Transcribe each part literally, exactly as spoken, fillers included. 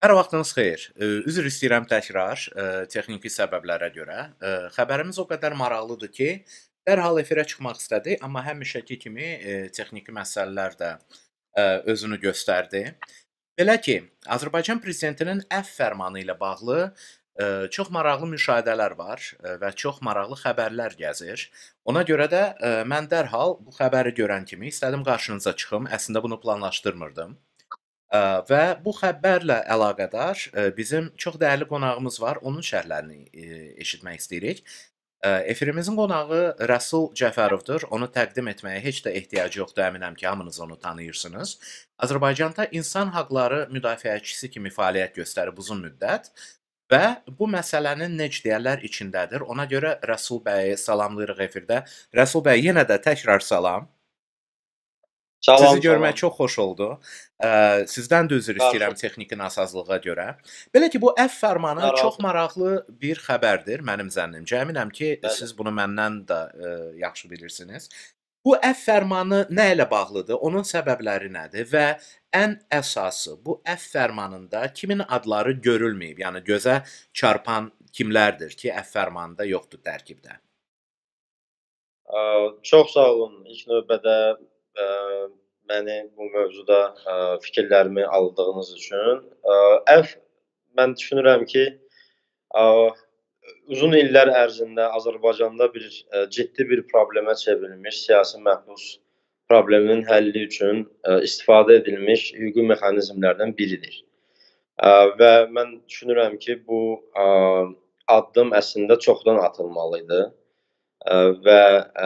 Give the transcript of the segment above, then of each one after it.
Hər vaxtınız xeyir. Ə, Üzr istəyirəm təkrar, ə, texniki səbəblərə görə. Ə, Xəbərimiz o qədər maraqlıdır ki, dərhal efirə çıxmaq istədi, amma həmişəki kimi ə, texniki məsələlər də ə, özünü göstərdi. Belə ki, Azərbaycan prezidentinin əfv fərmanı ilə bağlı ə, çox maraqlı müşahidələr var ə, və çox maraqlı xəbərlər gəzir. Ona görə də ə, mən dərhal bu xəbəri görən kimi istədim qarşınıza çıxım. Əslində bunu planlaşdırmırdım. Ə, və bu xəbərlə əlaqədar ə, bizim çox dəyərli qonağımız var. Onun şərhlərini ə, eşitmək istəyirik. Ə, Efirimizin qonağı Rəsul Cəfərovdur. Onu təqdim etməyə heç də ehtiyac yoxdur. Əminəm ki, hamınız onu tanıyırsınız. Azərbaycanda insan haqları müdafiəçisi kimi fəaliyyət göstərib uzun müddət və bu məsələnin necə deyərlər içindədir. Ona görə Rəsul bəyi salamlayırıq efirdə. Rəsul bəy, yenə də təkrar salam. Salam, Sizi görmək salam. çox xoş oldu. Ə, Sizdən də üzr istəyirəm texniki nasazlığa görə. Belə ki, bu əfv fərmanı Narahat çox olma. maraqlı bir xəbərdir mənim zənnimcə. Əminəm ki, Bəli. siz bunu məndən də ə, yaxşı bilirsiniz. Bu əfv fərmanı nə ilə bağlıdır? Onun səbəbləri nədir və ən əsası bu əfv fərmanında kimin adları görülməyib? Yəni gözə çarpan kimlərdir ki, əfv fərmanında yoxdur tərkibdə? Ə, Çox sağ olun. İlk növbədə ə, məni bu mövzuda ə, fikirlərimi aldığınız üçün. Ə, Əfv mən düşünürəm ki, ə, uzun illər ərzində Azərbaycanda bir ə, ciddi bir problemə çevrilmiş siyasi məhbus probleminin həlli üçün ə, istifadə edilmiş hüquqi mexanizmlərdən biridir. Ə, və mən düşünürəm ki, bu ə, addım əslində çoxdan atılmalı idi. Ə, və ə,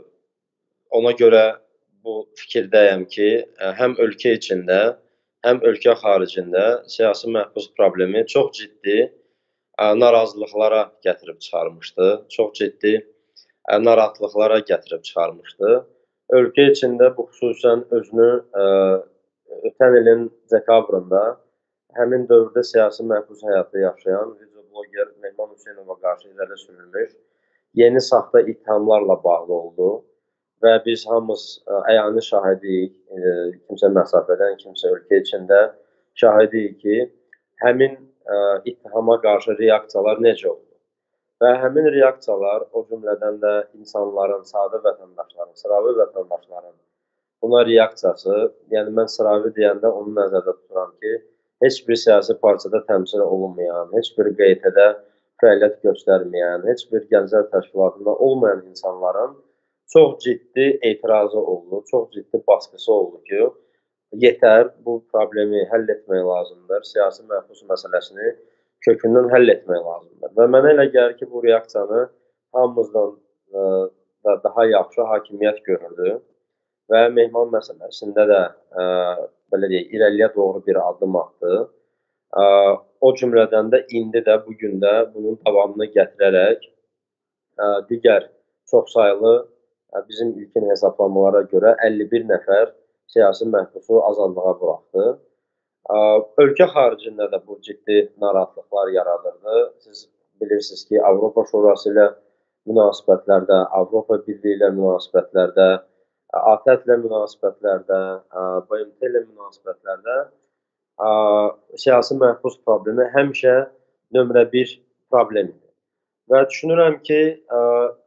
ona görə bu fikirdəyəm ki, ə, həm ölkə içində, həm ölkə xaricində siyasi məhbus problemi çox ciddi ə, narazılıqlara gətirib çıxarmışdı. Çox ciddi ə, narahatlıqlara gətirib çıxarmışdı. Ölkə içində bu xüsusən özünü ə, ötən ilin dekabrında həmin dövrdə siyasi məhbus həyatı yaşayan videobloger Mehman Hüseynova qarşı irəli sürülmüş yeni saxta ittihamlarla bağlı oldu və biz hamımız ə, əyani şahidiyik, ə, kimsə məsafədən, kimsə ölkə içində şahidiyik ki, həmin ə, ittihama qarşı reaksiyalar necə oldu. Və həmin reaksiyalar o cümlədən də insanların, sadə vətəndaşların, sıravi vətəndaşların buna reaksiyası, yəni mən sıravi deyəndə onu nəzərdə tuturam ki, heç bir siyasi partiyada təmsil olunmayan, heç bir Q E T-də fəaliyyət göstərməyən, heç bir gənclər təşkilatında olmayan insanların çox ciddi etirazı oldu, çox ciddi baskısı oldu ki, yetər, bu problemi həll etmək lazımdır, siyasi məhbus məsələsini kökündən həll etmək lazımdır. Və mənə elə gəlir ki, bu reaksiyanı hamımızdan ə, da daha yaxşı hakimiyyət görürdü və Mehman məsələsində də ə, belə deyək, irəliyə doğru bir addım atdı. Ə, o cümlədən də indi də, bugün də bunun davamını gətirərək ə, digər çoxsaylı ə, bizim ilkin hesablamalara görə əlli bir nəfər siyasi məhbusu azadlığa buraxdı. Ə, ölkə xaricində də bu ciddi narahatlıqlar yaradırdı. Siz bilirsiniz ki, Avropa Şurası ilə münasibətlərdə, Avropa Birliyi ilə münasibətlərdə, ATƏT-lə münasibətlərdə, B M T ilə münasibətlərdə ə, siyasi məhbus problemi həmişə nömrə bir problem idi. Və düşünürəm ki, ə,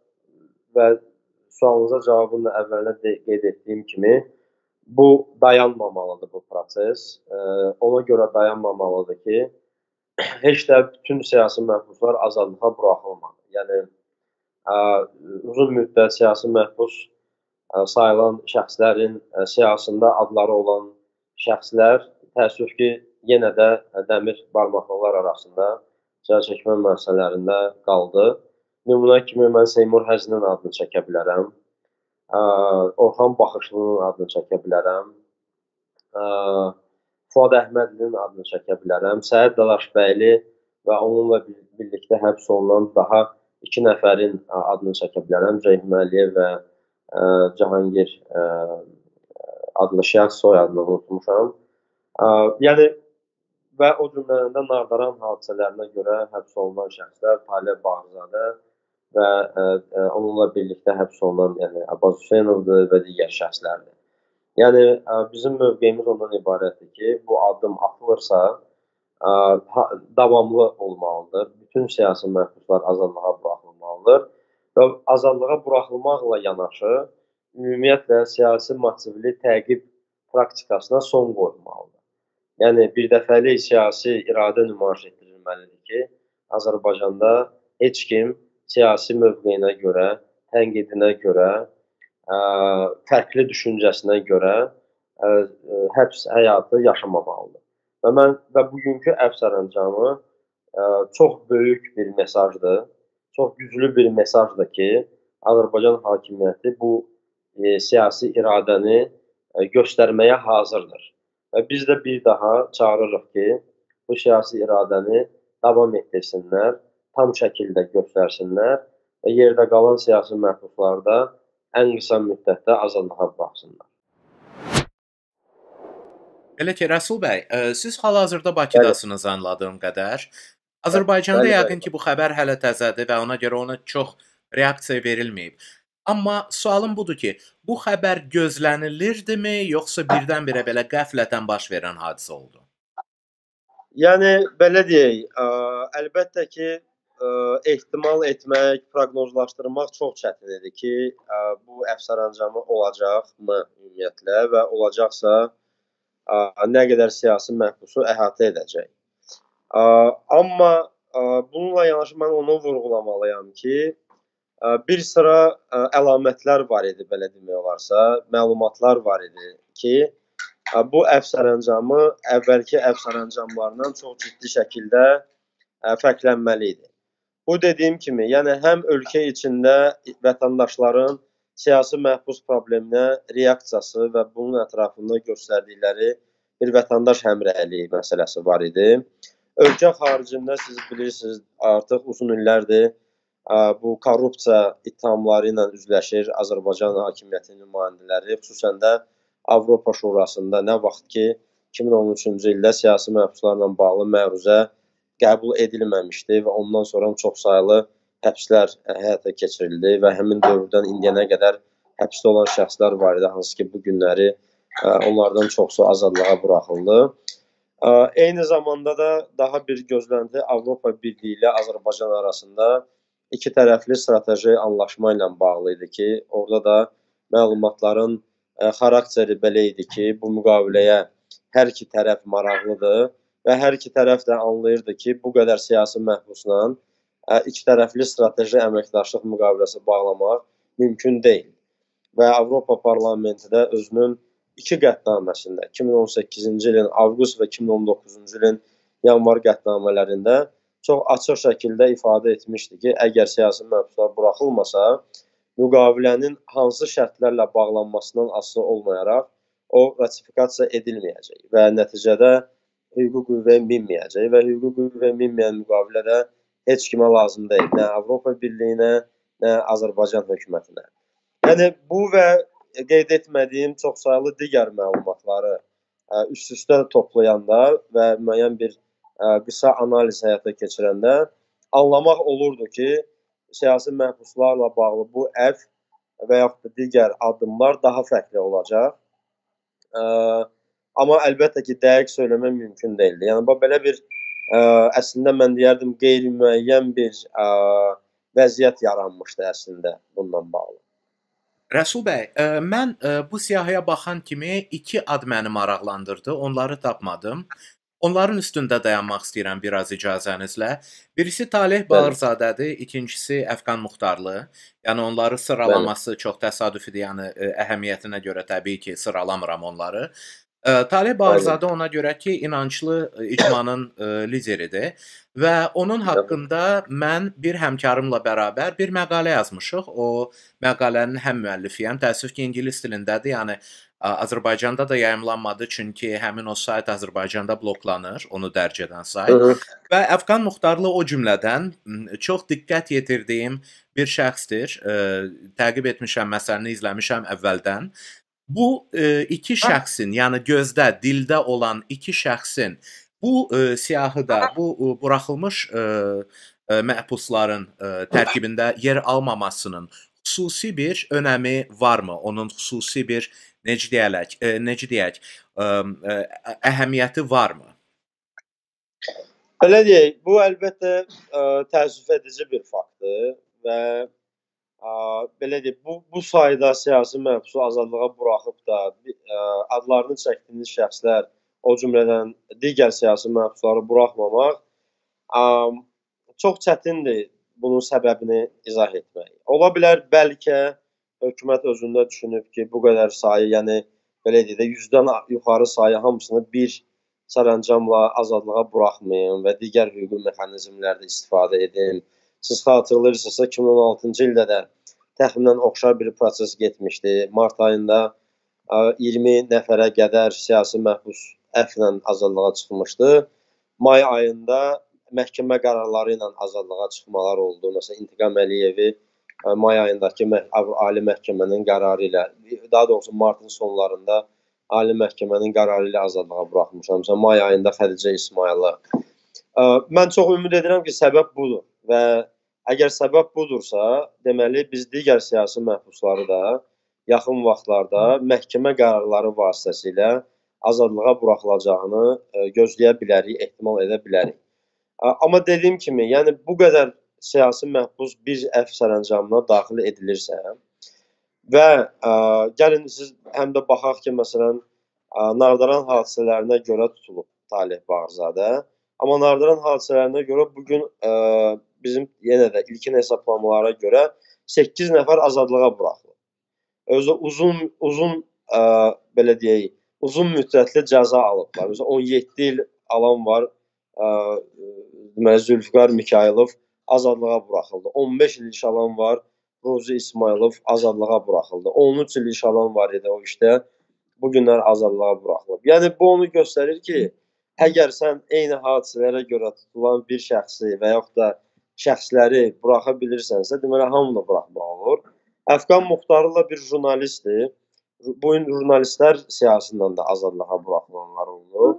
və sualınıza cavabını da əvvəldə qeyd etdiyim kimi, bu dayanmamalıdır bu proses. Ə, ona görə dayanmamalıdır ki, heç də bütün siyasi məhbuslar azadlığa buraxılmadı. Yəni, ə, uzun müddət siyasi məhbus ə, sayılan şəxslərin ə, siyasında adları olan şəxslər təəssüf ki, yenə də dəmir barmaqlıqlar arasında cəza çəkmə müəssisələrində qaldı. Nümunə kimi mən Seymur Həzinin adını çəkə bilərəm. Ə, Orxan Baxışlının adını çəkə bilərəm. Ə, Fuad Əhmədlinin adını çəkə bilərəm. Səid Dalaşbəyli və onunla birlikdə həbs olunan daha iki nəfərin adını çəkə bilərəm. Ceyhun Əliyev və ə, Cahangir ə, adlı şəxs, soyadını unutmuşam. Ə, yəni və o cümlədən də Nardaran hadisələrinə görə həbs olunan şəxslər Talib Bağırzadə və ə, ə, onunla birlikdə həbs olunan yəni Abbas Hüseynovdur və digər şəxslərdir. Yəni ə, bizim mövqeyimiz ondan ibarətdir ki, bu addım atılırsa, ə, ha davamlı olmalıdır. Bütün siyasi məhbuslar azadlığa buraxılmalıdır və azadlığa buraxılmaqla yanaşı, ümumiyyətlə siyasi motivli təqib praktikasına son qoyulmalıdır. Yəni birdəfəlik siyasi iradə nümayiş etdirilməlidir ki, Azərbaycanda heç kim siyasi mövqeyinə görə, tənqidinə görə, ə, fərqli düşüncəsinə görə ə, həbs həyatı yaşamamalıdır. Və mən və bugünkü əfv sərəncamı ə, çox böyük bir mesajdır, çox güclü bir mesajdır ki, Azərbaycan hakimiyyəti bu e, siyasi iradəni e, göstərməyə hazırdır. Və biz də bir daha çağırırıq ki, bu siyasi iradəni davam etdirsinlər, tam şəkildə göstərsinlər və yerdə qalan siyasi məhbusları da ən qısa müddətdə azadlığa buraxsınlar. Elə ki, Rəsul bəy, ə, siz hal-hazırda Bakıdasınız anladığım qədər. Azərbaycanda Bəli, yəqin bəli. ki, bu xəbər hələ təzədir və ona görə ona çox reaksiya verilməyib. Amma sualım budur ki, bu xəbər gözlənilirdimi, yoxsa birdən-birə belə qəflətən baş verən hadisə oldu? Yəni belə deyək, ə, əlbəttə ki, ə, ehtimal etmək, proqnozlaşdırmaq çox çətin idi ki, ə, bu əfv sərəncamı olacaqmı ümumiyyətlə və olacaqsa ə, nə qədər siyasi məhbusu əhatə edəcək. Ə, amma ə, bununla yanaşı mən onu vurğulamalıyam ki, ə, bir sıra ə, əlamətlər var idi, belə demək olarsa, məlumatlar var idi ki, ə, bu əfv sərəncamı əvvəlki əfv sərəncamlarından çox ciddi şəkildə ə, fərqlənməli idi. Bu dediyim kimi, yəni həm ölkə içində vətəndaşların siyasi məhbus probleminə reaksiyası və bunun ətrafında göstərdikləri bir vətəndaş həmrəyliyi məsələsi var idi. Ölkə xaricində siz bilirsiniz, artıq uzun illərdir ə, bu korrupsiya ittihamları ilə üzləşir Azərbaycan hakimiyyəti nümayəndələri, xüsusən də Avropa Şurasında nə vaxt ki, iki min on üçüncü ildə siyasi məhbuslarla bağlı məruzə qəbul edilməmişdi və ondan sonra çoxsaylı həbslər həyata keçirildi və həmin dövrdən indiyənə qədər həbsdə olan şəxslər var idi, hansı ki, bu günləri ə, onlardan çoxsu azadlığa buraxıldı. Ə, eyni zamanda da daha bir gözlənti Avropa Birliyi ilə Azərbaycan arasında iki tərəfli strateji anlaşma ilə bağlı idi ki, orada da məlumatların ə, xarakteri belə idi ki, bu müqaviləyə hər iki tərəf maraqlıdır və hər iki tərəf də anlayırdı ki, bu qədər siyasi məhbusla iki tərəfli strateji əməkdaşlıq müqaviləsi bağlamaq mümkün deyil. Və Avropa Parlamenti də özünün iki qətnaməsində, iki min on səkkizinci ilin avqust və iki min on doqquzuncu ilin yanvar qətnamələrində çox açıq şəkildə ifadə etmişdi ki, əgər siyasi məhbuslar buraxılmasa, müqavilənin hansı şərtlərlə bağlanmasından asılı olmayaraq o ratifikasiya edilməyəcək və nəticədə hüquqi qüvvəyə minməyəcək və hüquqi qüvvəyə minməyən müqavilə də heç kimə lazım deyil. Nə Avropa Birliyinə, nə Azərbaycan hökumətinə. Yəni, bu və qeyd etmədiyim çoxsaylı digər məlumatları üst-üstə toplayanda və müəyyən bir qısa analiz həyata keçirəndə anlamaq olurdu ki, siyasi məhbuslarla bağlı bu əfv və yaxud da digər addımlar daha fərqli olacaq. Amma əlbəttə ki, dəqiq söyləmək mümkün deyildi. Yəni, bu belə bir Ə, əslində mən deyərdim qeyri-müəyyən bir ə, vəziyyət yaranmışdı əslində bundan bağlı. Rəsul bəy, ə, mən ə, bu siyahıya baxan kimi iki ad məni maraqlandırdı, onları tapmadım. Onların üstündə dayanmaq istəyirəm biraz icazənizlə. Birisi Taleh Bağırzadədir, ikincisi Əfqan Muxtarlı. Yəni onları sıralaması Bəli. Çox təsadüfidir, yəni ə, əhəmiyyətinə görə təbii ki, sıralamıram onları. Taleh Bağırzadə ona görə ki, inanclı icmanın lideridir və onun haqqında mən bir həmkarımla bərabər bir məqalə yazmışıq. O məqalənin həm müəllifiyəm, təəssüf ki, ingilis dilindədir, yəni Azərbaycanda da yayımlanmadı, çünki həmin o sayt Azərbaycanda bloklanır, onu dərc edən sayt. Hı -hı. Və Əfqan Muxtarlı o cümlədən çox diqqət yetirdiyim bir şəxsdir. Təqib etmişəm, məsələni izləmişəm əvvəldən. Bu e, iki şəxsin, yəni gözdə, dildə olan iki şəxsin bu e, siyahıda, bu e, buraxılmış e, e, məhbusların e, tərkibində yer almamasının xüsusi bir önəmi varmı? Onun xüsusi bir necə deyək, e, necə deyək, e, e, əhəmiyyəti varmı? Belə deyək, bu əlbəttə ə, təəssüf edici bir faktdır və ə, belə deyək, bu bu sayda siyasi məhbusu azadlığa buraxıb da ə, adlarını çəkdiyiniz şəxslər, o cümlədən digər siyasi məhbusları buraxmamaq ə, çox çətindir bunun səbəbini izah etmək. Ola bilər bəlkə hökumət özündə düşünüb ki, bu qədər sayı, yəni belə deyək də yüzdən yuxarı sayı hamısını bir sərəncamla azadlığa buraxmayın və digər hüquqi mexanizmlərdə istifadə edin. Siz xatırlayırsınızsa iki min on altıncı ildə də təxminən oxşar bir proses getmişdi. Mart ayında iyirmi nəfərə qədər siyasi məhbus əfvlə azadlığa çıxmışdı. May ayında məhkəmə qərarları ilə azadlığa çıxmalar oldu. Məsələn, İntiqam Əliyevi may ayındakı Ali Məhkəmənin qərarı ilə, daha doğrusu martın sonlarında Ali Məhkəmənin qərarı ilə azadlığa buraxmışam. Məsələn, may ayında Xədicə İsmayılı. Mən çox ümid edirəm ki, səbəb budur və əgər səbəb budursa, deməli biz digər siyasi məhbusları da yaxın vaxtlarda məhkəmə qərarları vasitəsilə azadlığa buraxılacağını gözləyə bilərik, ehtimal edə bilərik. Amma dediyim kimi, yəni bu qədər siyasi məhbus bir əfv sərəncamına daxil edilirsə və ə, gəlin siz həm də baxaq ki, məsələn, ə, Nardıran hadisələrinə görə tutulub Taleh Bağırzadə. Amma Nardıran hadisələrinə görə bugün ə, bizim yenə də ilkin hesablamalara görə səkkiz nəfər azadlığa buraxılıb. Özü uzun uzun ə, belə deyək, uzun müddətli cəza alıblar. Məsələn, on yeddi il alan var. Ə, deməli Zülfiqar Mikayılov azadlığa buraxıldı. on beş il iş alan var. Ruzi İsmailov azadlığa buraxıldı. on üç il iş alan var idi o işdə. Bu günlər azadlığa buraxılıb. Yəni bu onu göstərir ki, əgər sən eyni hadisələrə görə tutulan bir şəxsi və yaxud da şəxsləri buraxa bilirsənsə, deməli hamını buraxmaq olur. Əfqan Muxtarlı bir jurnalistdir. Bu gün jurnalistlər siyasından da azadlığa buraxılanlar oldu.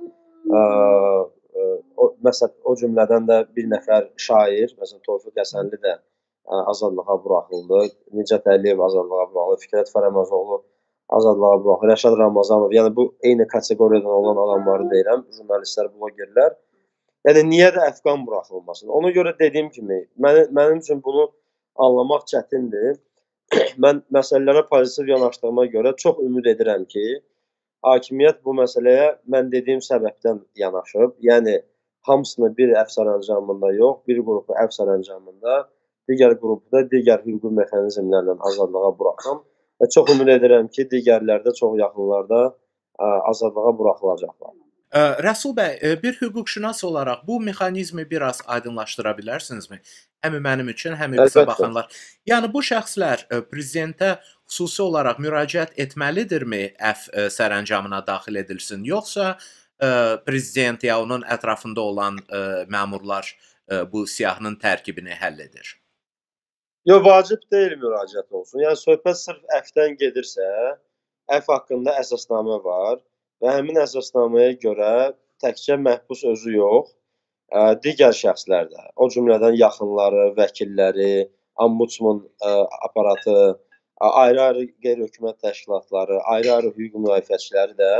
Ə, O, məsələn, o cümlədən də bir nəfər şair, məsələn, Tofiq Həsənli də ə, azadlığa buraxıldı. Nicat Əliyev azadlığa buraxıldı. Fikrət Fərəməzoğlu azadlığa buraxıldı. Rəşad Ramazanov, yəni bu eyni kateqoriyadan olan adamları deyirəm, jurnalistlər, blogerlər. Yəni niyə də əfqan buraxılmasın? Ona görə dediyim kimi, mənim, mənim üçün bunu anlamaq çətindir. Mən məsələlərə pozitiv yanaşdığıma görə çox ümid edirəm ki, hakimiyyət bu məsələyə mən dediyim səbəbdən yanaşıb. Yəni hamısını bir əfv sərəncamında yox, bir qrupu əfv sərəncamında, digər qrupu da digər hüquqi mexanizmlərlə azadlığa buraxam. Və çox ümid edirəm ki, digərləri də çox yaxınlarda ə, azadlığa buraxılacaqlar. Rəsul bəy, bir hüquqşünas olaraq bu mexanizmi biraz aydınlaşdıra bilərsinizmi? Həm mənim üçün, həm bizə baxanlar. Yəni bu şəxslər prezidentə xüsusi olaraq müraciət etməlidirmi əfv sərəncamına daxil edilsin, yoxsa prezident ya onun ətrafında olan məmurlar bu siyahının tərkibini həll edir? Yox, vacib deyil müraciət olsun. Yəni söhbət sırf əfvdən gedirsə, əfv haqqında əsasnamə var və həmin əsasnaməyə görə təkcə məhbus özü yox, digər şəxslər də, o cümlədən yaxınları, vəkilləri, ombudsman aparatı, ayrı-ayrı qeyri-hökumət təşkilatları, ayrı-ayrı hüquq müdafiəçiləri də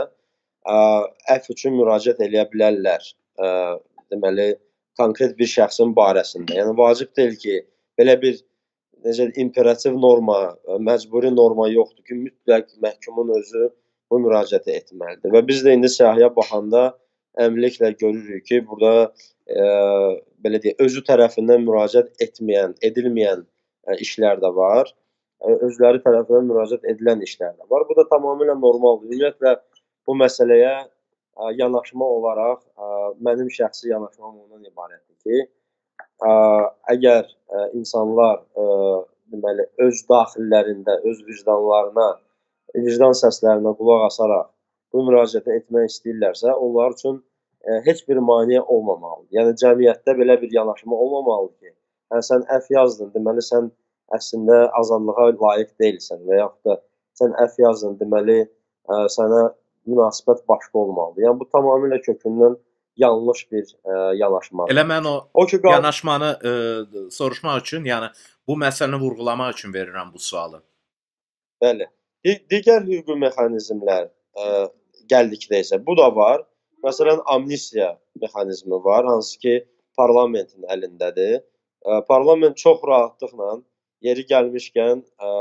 əfv üçün müraciət eləyə bilərlər. Deməli, konkret bir şəxsin barəsində. Yəni vacib deyil ki, belə bir necə imperativ norma, məcburi norma yoxdur ki, mütləq məhkumun özü bu müraciəti etməlidir. Və biz də indi siyahıya baxanda əminliklə görürük ki, burada e, belə deyək, özü tərəfindən müraciət etməyən, edilməyən e, işlər də var. E, özləri tərəfindən müraciət edilən işlər də var. Bu da tamamilə normaldır. Ümumiyyətlə bu məsələyə e, yanaşma olaraq e, mənim şəxsi yanaşmam ondan ibarətdir ki, e, əgər e, insanlar e, deməli, öz daxillərində, öz vicdanlarına, vicdan səslərinə qulaq asaraq bu müraciətə etmək istəyirlərsə, onlar üçün e, heç bir maneə olmamalıdır. Yəni, cəmiyyətdə belə bir yanaşma olmamalıdır ki, yəni, sən əfv yazdın, deməli, sən əslində azadlığa layiq deyilsən və yaxud da sən əfv yazdın, deməli, ə, sənə münasibət başqa olmalıdır. Yəni, bu tamamilə kökündən yanlış bir ə, yanaşmadır. Elə mən o, o ki, qal- yanaşmanı ə, soruşmaq üçün, yəni bu məsələni vurğulamaq üçün verirəm bu sualı. Bəli. Digər hüquqi mexanizmlər ə, gəldikdə isə bu da var. Məsələn, amnistiya mexanizmi var, hansı ki, parlamentin əlindədir. Parlament çox rahatlıqla yeri gəlmişkən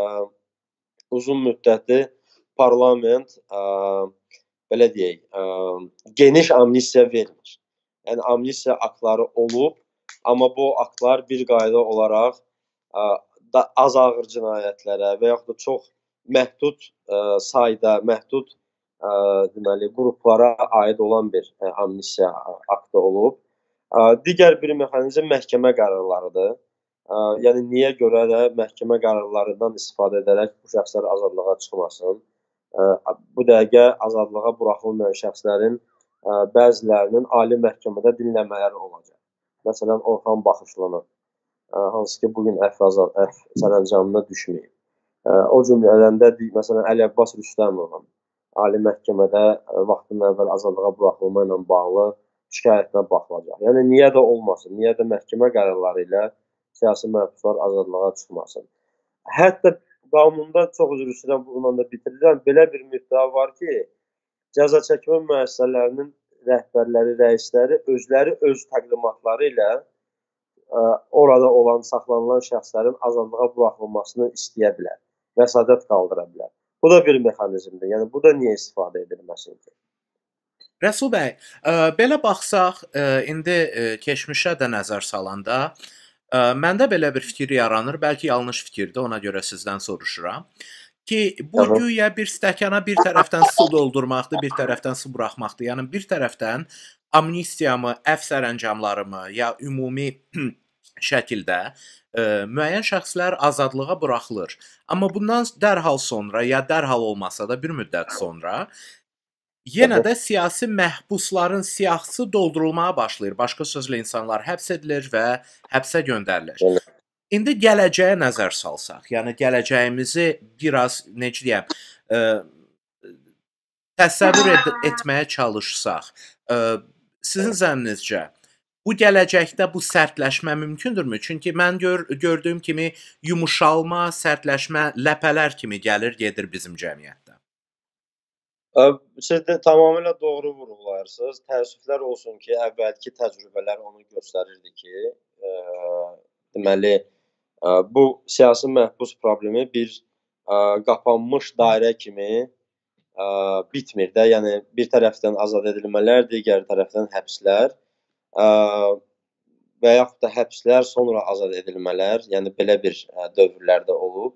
uzun müddətli parlament belə deyək, geniş amnistiya vermir. Yəni amnistiya aktları olub, amma bu aktlar bir qayda olaraq da az ağır cinayətlərə və yaxud da çox məhdud sayda, məhdud deməli qruplara aid olan bir amnistiya aktı olub. Digər bir mexanizm məhkəmə qərarlarıdır. Yəni niyə görə də məhkəmə qərarlarından istifadə edərək bu şəxslər azadlığa çıxmasın. Bu dəqiqə azadlığa buraxılmayan şəxslərin bəzilərinin ali məhkəmədə dinləmələri olacaq. Məsələn, Orxan Baxışlının, hansı ki, bugün əfv sərəncamına düşməyib. O cümlədən də, məsələn, Əli Abbas Rüstəmovun ali məhkəmədə vaxtından əvvəl azadlığa buraxılma ilə bağlı şikayətinə baxılacaq. Yəni, niyə də olmasın, niyə də məhkəmə qərarları ilə siyasi məhbuslar azadlığa çıxmasın. Hətta qanunda, çox üzr istəyirəm, bununla da bitirirəm, belə bir müddəa var ki, cəza çəkmə müəssisələrinin rəhbərləri, rəisləri özləri öz təqdimatları ilə orada olan, saxlanılan şəxslərin azadlığa buraxılmasını istəyə bilər, vəsatət qaldıra bilər. Bu da bir mexanizmdir. Yəni, bu da niyə istifadə edilməsin ki? Rəsul bəy, belə baxsaq, indi keçmişə də nəzər salanda, məndə belə bir fikir yaranır, bəlkə yanlış fikirdir, ona görə sizdən soruşuram ki, bu güya bir stəkana bir tərəfdən su doldurmaqdır, bir tərəfdən su buraxmaqdır. Yəni, bir tərəfdən amnistiyamı, əfv sərəncamlarımı ya ümumi şəkildə müəyyən şəxslər azadlığa buraxılır. Amma bundan dərhal sonra, ya dərhal olmasa da bir müddət sonra yenə də siyasi məhbusların siyahısı doldurulmaya başlayır. Başqa sözlə insanlar həbs edilir və həbsə göndərilir. İndi gələcəyə nəzər salsaq, yəni gələcəyimizi biraz, necə deyəm, təsəvvür et etməyə çalışsaq, sizin zənninizcə bu gələcəkdə bu sərtləşmə mümkündürmü? Çünki mən gör gördüyüm kimi yumuşalma, sərtləşmə ləpələr kimi gəlir, gedir bizim cəmiyyətdə. Siz də tamamilə doğru vurğularsınız. Təəssüflər olsun ki, əvvəlki təcrübələr onu göstərirdi ki, deməli, bu siyasi məhbus problemi bir qapanmış dairə kimi bitmir də. Yəni, bir tərəfdən azad edilmələr, digər tərəfdən həbslər və yaxud da həbslər, sonra azad edilmələr, yəni belə bir dövrlərdə olub.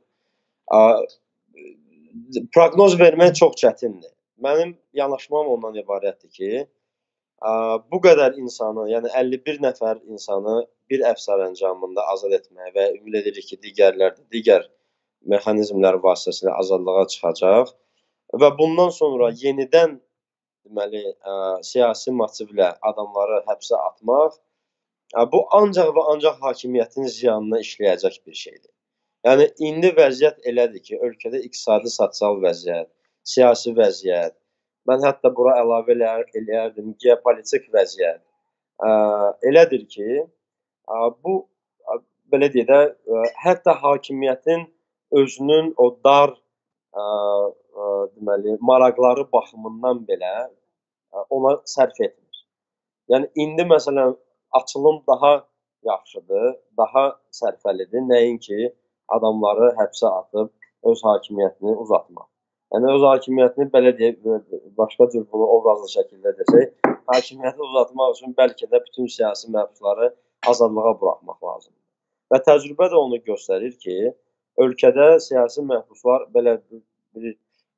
Proqnoz vermək çox çətindir. Mənim yanaşmam ondan ibarətdir ki, bu qədər insanı, yəni əlli bir nəfər insanı bir əfv sərəncamında azad etməyə və ümid edirik ki, digərlər də digər mexanizmlər vasitəsilə azadlığa çıxacaq və bundan sonra yenidən deməli, siyasi motivlə adamları həbsə atmaq, bu ancaq və ancaq hakimiyyətin ziyanına işləyəcək bir şeydir. Yəni, indi vəziyyət elədir ki, ölkədə iqtisadi, sosial vəziyyət, siyasi vəziyyət, mən hətta bura əlavə eləyərdim, geopolitik vəziyyət elədir ki, bu, belə deyək də, hətta hakimiyyətin özünün o dar deməli, maraqları baxımından belə ona sərf etmir. Yəni, indi məsələn, açılım daha yaxşıdır, daha sərfəlidir, nəinki adamları həbsə atıb öz hakimiyyətini uzatmaq. Yəni, öz hakimiyyətini, belə deyək, başqa cür bunu obrazlı şəkildə desək, hakimiyyəti uzatmaq üçün bəlkə də bütün siyasi məhbusları azadlığa buraxmaq lazımdır. Və təcrübə də onu göstərir ki, ölkədə siyasi məhbuslar belə bir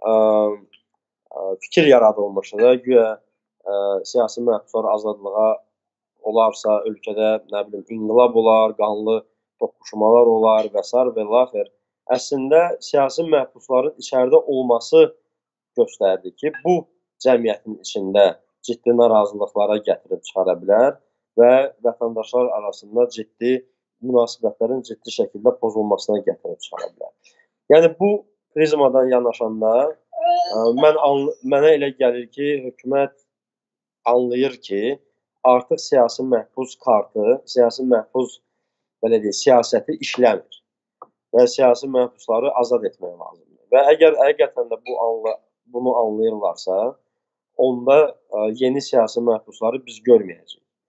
fikir yaradılmışdır. Güya siyasi məhbuslar azadlığa olarsa, ölkədə, nə bilim, inqilab olar, qanlı toqquşmalar olar və s. və laxir. Əslində, siyasi məhbusların içəridə olması göstərdi ki, bu cəmiyyətin içində ciddi narazılıqlara gətirib çıxara bilər və vətəndaşlar arasında ciddi münasibətlərin ciddi şəkildə pozulmasına gətirib çıxara bilər. Yəni, bu prizmadan yanaşanda mən, mənə elə gəlir ki, hökumət anlayır ki, artıq siyasi məhbus kartı, siyasi məhbus, belə deyək, siyasəti işləmir və siyasi məhbusları azad etmək lazımdır. Və əgər həqiqətən də bu anla, bunu anlayırlarsa, onda yeni siyasi məhbusları biz görməyəcəyik.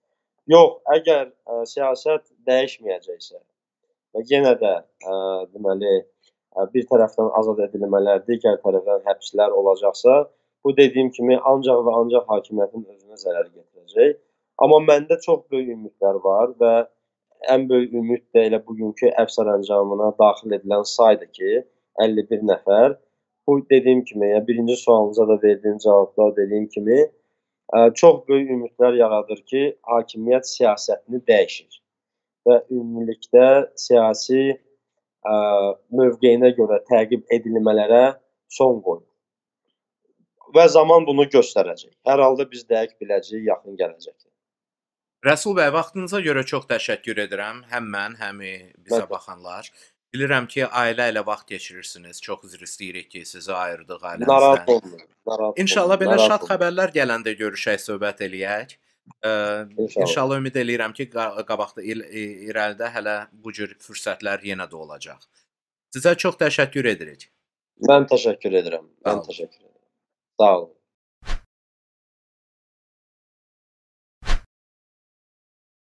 Yox, əgər, ə, siyasət dəyişməyəcəksə və yenə də, ə, deməli, ə, bir tərəfdən azad edilmələr, digər tərəfdən həbslər olacaqsa, bu dediyim kimi ancaq və ancaq hakimiyyətin özünə zərər gətirəcək. Amma məndə çox böyük ümidlər var və ən böyük ümid də elə bugünkü əfv sərəncamına daxil edilən saydır ki, əlli bir nəfər. Bu dediyim kimi, yəni birinci sualınıza da verdiyim cavabda dediyim kimi, ə, çox böyük ümidlər yaradır ki, hakimiyyət siyasətini dəyişir və ümumilikdə siyasi ə, mövqeyinə görə təqib edilmələrə son qoyur. Və zaman bunu göstərəcək. Hər halda biz dəqiq biləcəyik yaxın gələcəkdə. Rəsul bəy, vaxtınıza görə çox təşəkkür edirəm. Həm mən, həm bizə Mən baxanlar. Bilirəm ki, ailə ilə vaxt keçirirsiniz. Çox üzr istəyirik ki, sizi ayırdıq narahat ailənizdən. olmayın, narahat İnşallah olmayın, belə narahat şad olmayın. xəbərlər gələndə görüşək, söhbət eləyək. Ə, İnşallah. İnşallah ümid eləyirəm ki, qa- qabaqda il, i- irəlidə hələ bu cür fürsətlər yenə də olacaq. Sizə çox təşəkkür edirik. Mən təşəkkür edirəm. Sağ Mən olun. təşəkkür edirəm. Sağ olun.